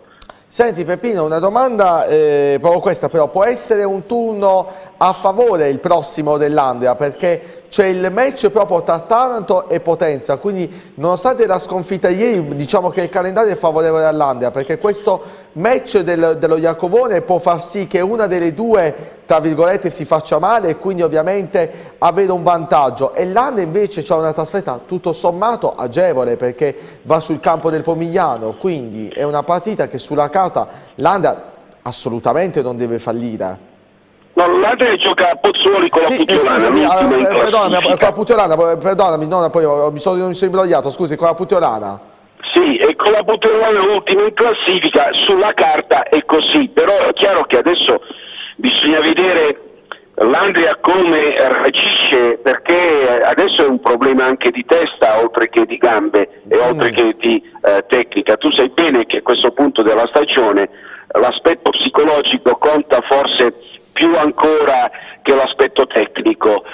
Senti Peppino, una domanda eh, proprio questa, però può essere un turno a favore il prossimo dell'Andria, perché c'è il match proprio tra Taranto e Potenza, quindi nonostante la sconfitta ieri diciamo che il calendario è favorevole all'Andria, perché questo match del, dello Iacovone può far sì che una delle due tra virgolette si faccia male e quindi ovviamente avere un vantaggio, e l'Andria invece ha una trasferta tutto sommato agevole perché va sul campo del Pomigliano, quindi è una partita che sulla carta l'Andria assolutamente non deve fallire. No, l'Andria gioca a Pozzuoli con la sì, Putiolana. Scusami, eh, perdonami, con la Putiolana, perdonami, no, poi mi sono, mi sono imbrogliato, scusi, con la Putiolana. Sì, e con la Putiolana ultima in classifica, sulla carta è così, però è chiaro che adesso bisogna vedere l'Andria come reagisce, perché adesso è un problema anche di testa oltre che di gambe e mm. oltre che di eh, tecnica. Tu sai bene che a questo punto della stagione l'aspetto psicologico conta forse più ancora che l'aspetto tecnico,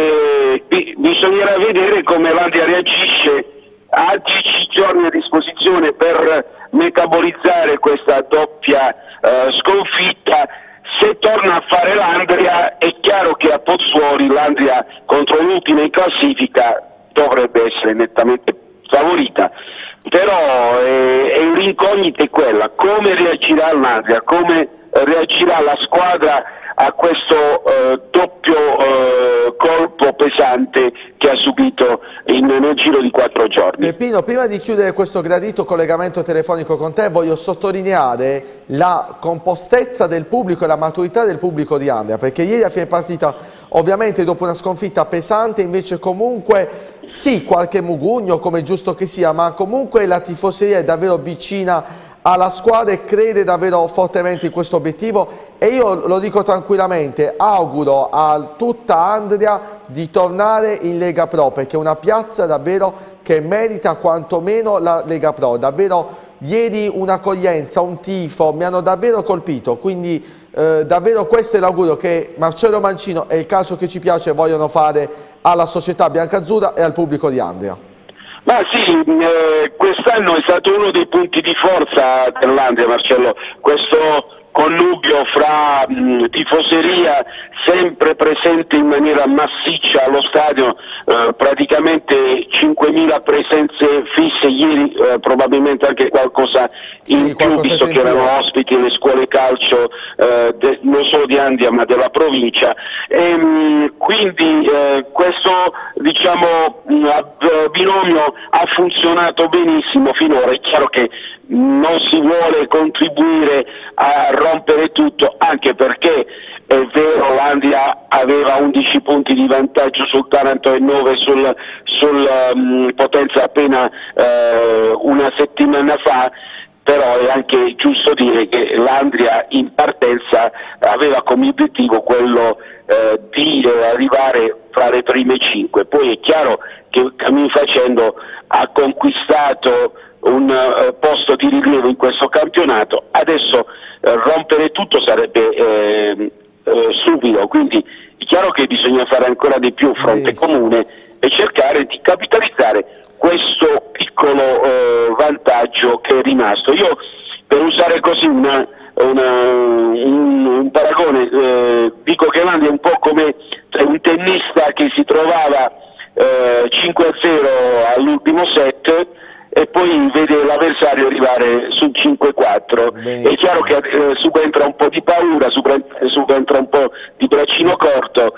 e bisognerà vedere come l'Andria reagisce. Ha dieci giorni a disposizione per metabolizzare questa doppia eh, sconfitta. Se torna a fare l'Andria è chiaro che a Pozzuoli l'Andria contro l'ultima in classifica dovrebbe essere nettamente favorita, però eh, è l'incognita è quella, come reagirà l'Andria, come reagirà la squadra a questo eh, doppio eh, colpo pesante che ha subito in, nel giro di quattro giorni. Peppino, prima di chiudere questo gradito collegamento telefonico con te, voglio sottolineare la compostezza del pubblico e la maturità del pubblico di Andria, perché ieri a fine partita, ovviamente dopo una sconfitta pesante, invece comunque sì, qualche mugugno come giusto che sia, ma comunque la tifoseria è davvero vicina alla squadra e crede davvero fortemente in questo obiettivo, e io lo dico tranquillamente, auguro a tutta Andria di tornare in Lega Pro, perché è una piazza davvero che merita quantomeno la Lega Pro. Davvero ieri un'accoglienza, un tifo mi hanno davvero colpito, quindi eh, davvero questo è l'augurio che Marcello Mancino e il calcio che ci piace vogliono fare alla società biancazzurra e al pubblico di Andria. Ma sì, eh, quest'anno è stato uno dei punti di forza dell'Andria, Marcello, questo connubio fra mh, tifoseria sempre presente in maniera massiccia allo stadio, eh, praticamente cinquemila presenze fisse, ieri eh, probabilmente anche qualcosa in sì, più, visto che erano ospiti le scuole calcio eh, de, non solo di Andria ma della provincia, e, mh, quindi eh, questo diciamo mh, binomio ha funzionato benissimo finora. È chiaro che non si vuole contribuire a rompere tutto, anche perché è vero l'Andria aveva undici punti di vantaggio sul Taranto e nove sul, sul um, Potenza appena uh, una settimana fa, però è anche giusto dire che l'Andria in partenza aveva come obiettivo quello uh, di uh, arrivare fra le prime cinque. Poi è chiaro che cammin facendo ha conquistato un uh, posto di rilievo in questo campionato, adesso uh, rompere tutto sarebbe eh, eh, stupido, quindi è chiaro che bisogna fare ancora di più fronte comune e cercare di capitalizzare questo piccolo eh, vantaggio che è rimasto. Io, per usare così una, una, un, un paragone, eh, dico che l'Andria è un po' come un tennista che si trovava eh, cinque a zero all'ultimo set e poi vede l'avversario arrivare sul cinque quattro. È chiaro che eh, subentra un po' di paura, subentra un po' di braccino corto,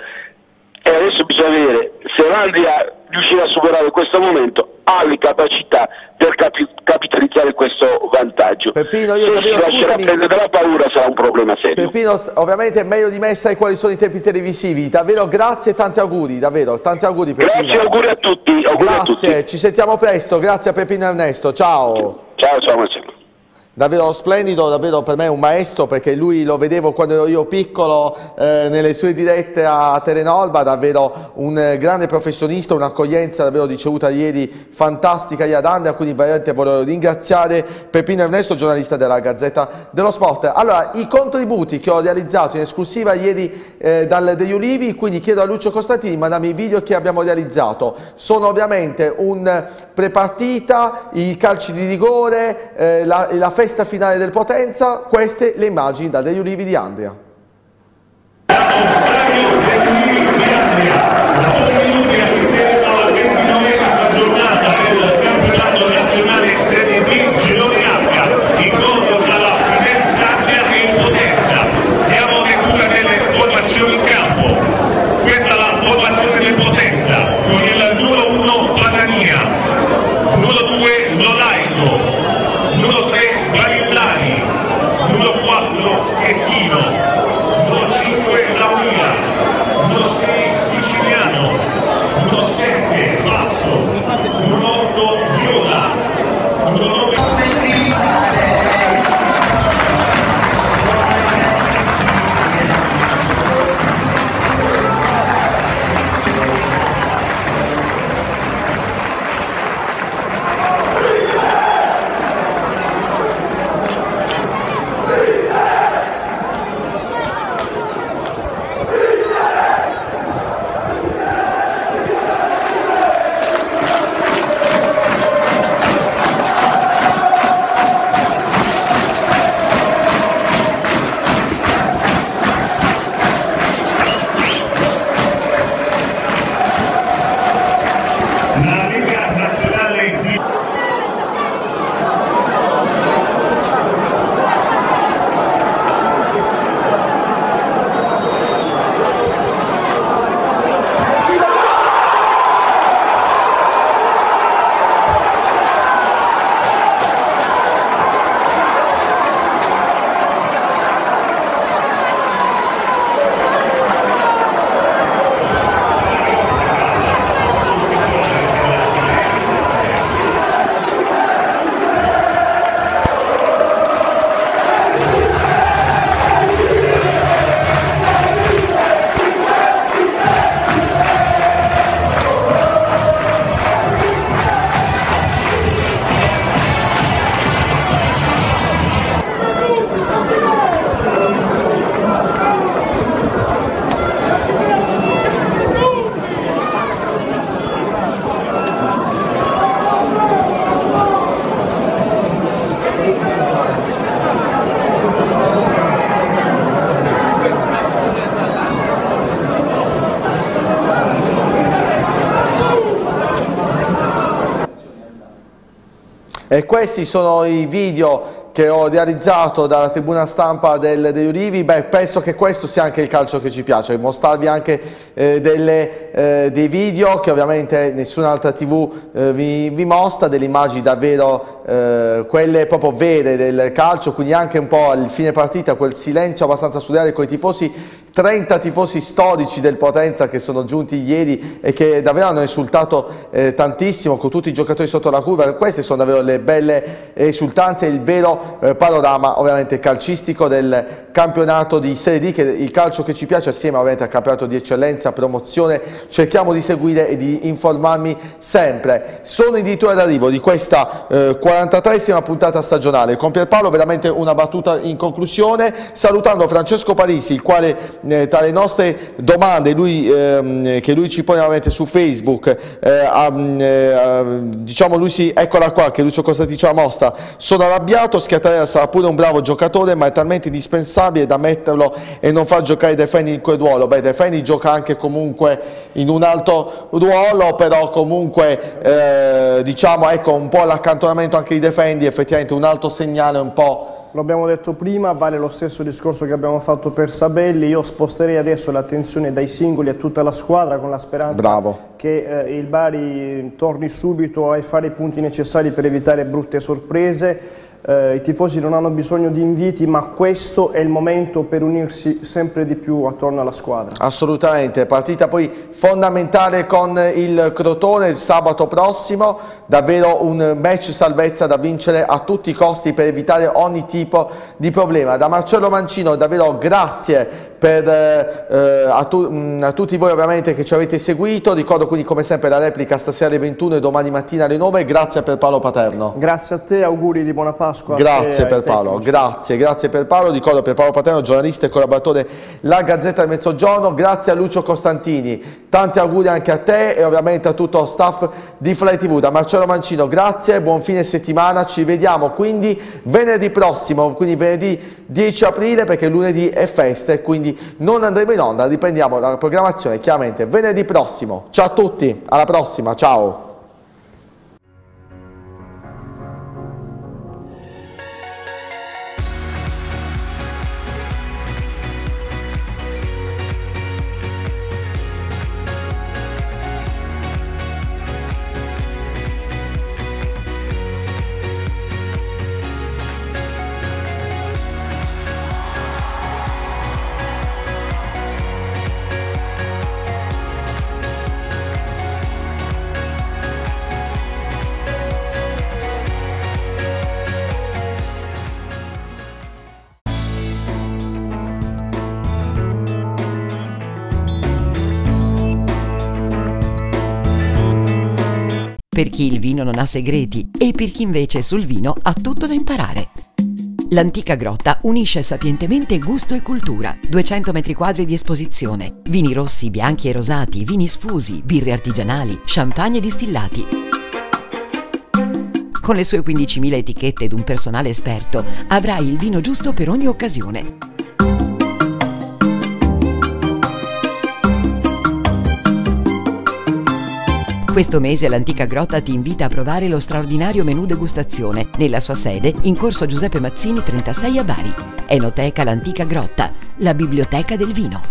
e adesso bisogna vedere se l'Andria riuscirà a superare questo momento, ha le capacità per capi capitalizzare questo vantaggio. Peppino, io se davvero, si lascerà prendere dalla paura sarà un problema serio. Peppino, ovviamente meglio di me sai quali sono i tempi televisivi. Davvero grazie e tanti auguri, davvero tanti auguri Peppino. Grazie, auguri a tutti. Auguri grazie, a tutti. Ci sentiamo presto, grazie a Peppino Ernesto, ciao. Ciao, ciao Marcello. Davvero splendido, davvero per me un maestro, perché lui lo vedevo quando ero io piccolo eh, nelle sue dirette a Terenolba, davvero un eh, grande professionista, un'accoglienza davvero ricevuta ieri fantastica ad Andria, quindi veramente voglio ringraziare Peppino Ernesto, giornalista della Gazzetta dello Sport. Allora, i contributi che ho realizzato in esclusiva ieri eh, dal degli Ulivi, quindi chiedo a Lucio Costantini, mandarmi i video che abbiamo realizzato, sono ovviamente un prepartita, i calci di rigore, eh, la, la festa questa finale del Potenza, queste le immagini da degli Ulivi di Andria. E questi sono i video che ho realizzato dalla tribuna stampa del, degli Ulivi. Beh, penso che questo sia anche il calcio che ci piace, mostrarvi anche eh, delle, eh, dei video che ovviamente nessun'altra tivù eh, vi, vi mostra, delle immagini davvero eh, quelle proprio vere del calcio, quindi anche un po' al fine partita quel silenzio abbastanza surreale con i tifosi, trenta tifosi storici del Potenza che sono giunti ieri e che davvero hanno esultato eh, tantissimo con tutti i giocatori sotto la curva. Queste sono davvero le belle esultanze, il vero Eh, panorama ovviamente calcistico del campionato di Serie D, che il calcio che ci piace, assieme ovviamente al campionato di eccellenza, promozione, cerchiamo di seguire e di informarmi sempre. Sono addirittura d'arrivo di questa eh, quarantatreesima puntata stagionale con Pierpaolo. Veramente una battuta in conclusione, salutando Francesco Parisi, il quale eh, tra le nostre domande lui, ehm, che lui ci pone ovviamente su Facebook, eh, a, eh, diciamo lui si, eccola qua, che Lucio Costantino la mostra: sono arrabbiato, Schiattarella sarà pure un bravo giocatore, ma è talmente indispensabile da metterlo e non far giocare De Fendi in quel ruolo. Beh, De Fendi gioca anche comunque in un alto ruolo, però comunque eh, diciamo, ecco, un po' l'accantonamento anche di De Fendi, effettivamente un alto segnale un po'. Lo abbiamo detto prima, vale lo stesso discorso che abbiamo fatto per Sabelli. Io sposterei adesso l'attenzione dai singoli a tutta la squadra, con la speranza Bravo. che eh, il Bari torni subito a fare i punti necessari per evitare brutte sorprese. Eh, I tifosi non hanno bisogno di inviti, ma questo è il momento per unirsi sempre di più attorno alla squadra. Assolutamente, partita poi fondamentale con il Crotone il sabato prossimo, davvero un match salvezza da vincere a tutti i costi per evitare ogni tipo di problema. Da Marcello Mancino davvero grazie per, eh, a, tu, mh, a tutti voi ovviamente che ci avete seguito. Ricordo quindi come sempre la replica stasera alle ventuno e domani mattina alle nove. Grazie per Paolo Paterno. Grazie a te, auguri di buona Pasqua. Grazie per Paolo, tecnici. grazie, grazie per Paolo. Ricordo per Paolo Paterno, giornalista e collaboratore La Gazzetta del Mezzogiorno. Grazie a Lucio Costantini, tanti auguri anche a te e ovviamente a tutto lo staff di Fly tivù. Da Marcello Mancino, grazie, buon fine settimana. Ci vediamo quindi venerdì prossimo, quindi venerdì dieci aprile, perché lunedì è festa e quindi non andremo in onda, riprendiamo la programmazione chiaramente venerdì prossimo. Ciao a tutti, alla prossima, ciao! Per chi il vino non ha segreti e per chi invece sul vino ha tutto da imparare. L'Antica Grotta unisce sapientemente gusto e cultura, duecento metri quadri di esposizione, vini rossi, bianchi e rosati, vini sfusi, birre artigianali, champagne distillati. Con le sue quindicimila etichette ed un personale esperto, avrai il vino giusto per ogni occasione. Questo mese l'Antica Grotta ti invita a provare lo straordinario menù degustazione nella sua sede in corso Giuseppe Mazzini trentasei a Bari. Enoteca L'Antica Grotta, la biblioteca del vino.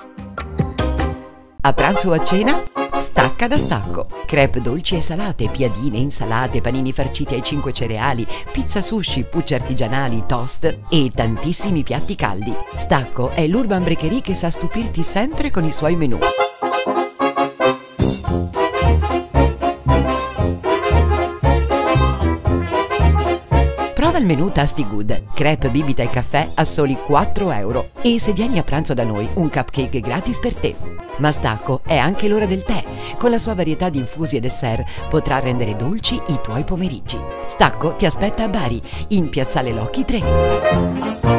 A pranzo o a cena? Stacca da Stacco. Crepe dolci e salate, piadine, insalate, panini farciti ai cinque cereali, pizza sushi, pucce artigianali, toast e tantissimi piatti caldi. Stacco è l'Urban Breakery che sa stupirti sempre con i suoi menù. Prova il menù Tasty Good, crepe, bibita e caffè a soli quattro euro e se vieni a pranzo da noi un cupcake gratis per te. Ma Stacco è anche l'ora del tè, con la sua varietà di infusi e dessert potrà rendere dolci i tuoi pomeriggi. Stacco ti aspetta a Bari, in Piazzale Locchi tre.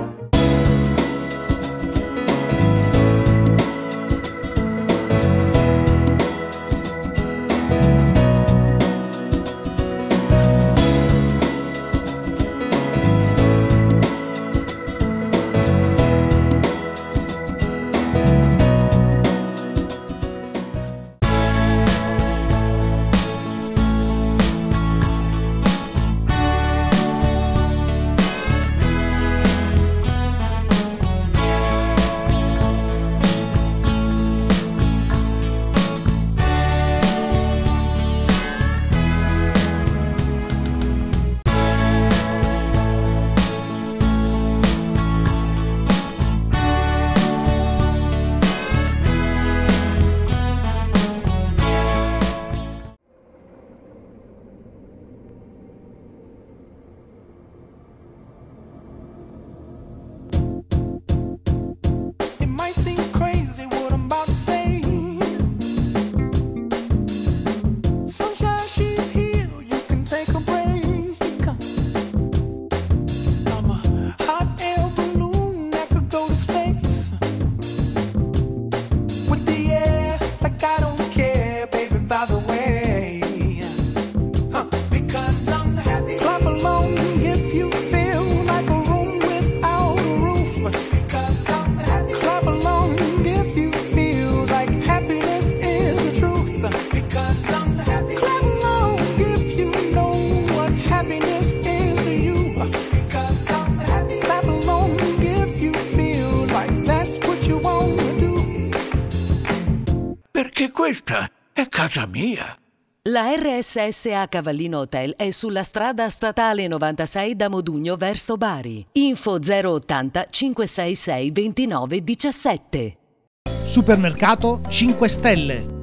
Questa è casa mia. La R S S A Cavallino Hotel è sulla strada statale novantasei da Modugno verso Bari. Info zero ottanta cinquecentosessantasei ventinove diciassette. Supermercato cinque Stelle.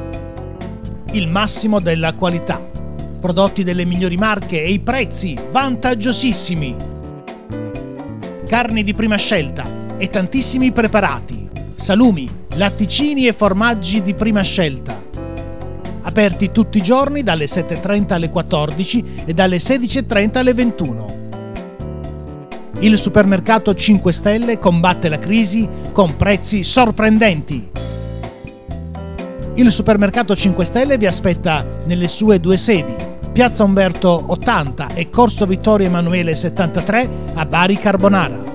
Il massimo della qualità. Prodotti delle migliori marche e i prezzi vantaggiosissimi. Carni di prima scelta e tantissimi preparati, salumi, latticini e formaggi di prima scelta. Aperti tutti i giorni dalle sette e trenta alle quattordici e dalle sedici e trenta alle ventuno. Il supermercato cinque Stelle combatte la crisi con prezzi sorprendenti. Il supermercato cinque Stelle vi aspetta nelle sue due sedi, Piazza Umberto ottanta e Corso Vittorio Emanuele settantatré a Bari Carbonara.